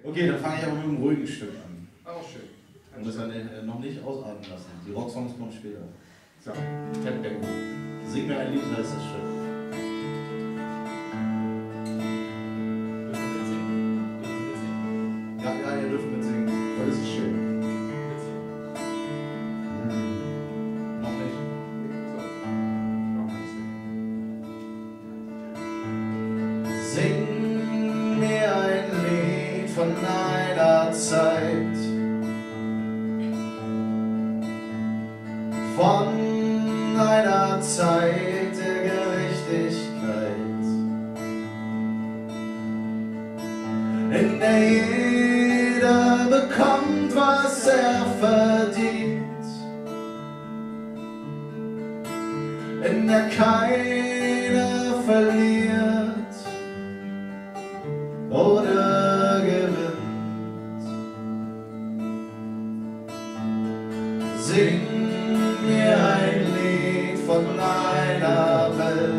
Okay, dann fange ich aber mit einem ruhigen Stück an. Auch schön. Und das noch nicht ausatmen lassen. Die Rocksongs kommen später. So, Tempo. Sing mir ein Lied, heißt das Stück. Ja, ihr dürft mitsingen. Weil das ist schön. Noch nicht. Sing mir ein Lied von einer Zeit, von einer Zeit der Gerechtigkeit, in der jeder bekommt, was er verdient, in der keiner verliert oder gewinnt. Sing mir ein Lied von einer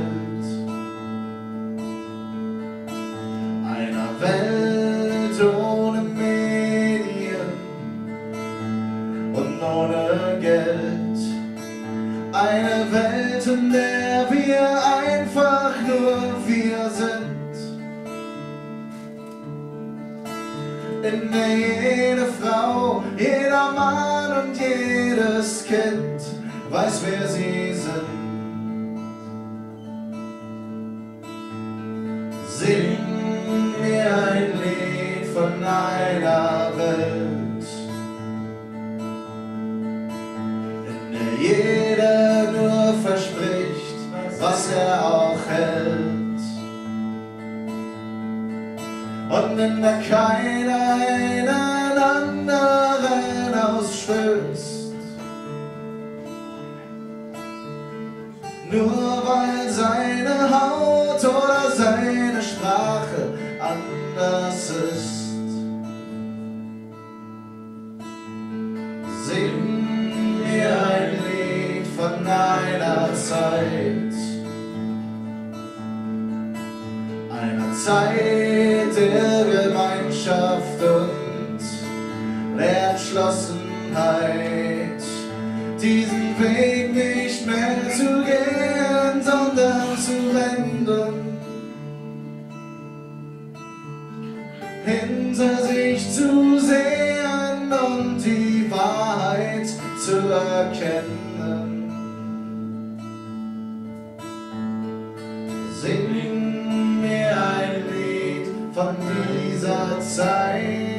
Welt ohne Medien und ohne Geld, eine Welt, in der wir einfach nur wir sind, in der jede Frau, jeder Mann und jedes Kind weiß, wer sie sind. Sing mir ein Lied von einer Welt, in der jeder nur verspricht, was er auch hält, und in der keiner einen anderen ausstößt, nur weil seine Haut oder seine Sprache anders ist. Sing mir ein Lied von einer Zeit der Gemeinschaft und der Entschlossenheit, diesen Weg nicht mehr zu gehen, sondern zu wenden, hinter sich zu sehen und die Wahrheit zu erkennen. Sing mir ein Lied von dieser Zeit.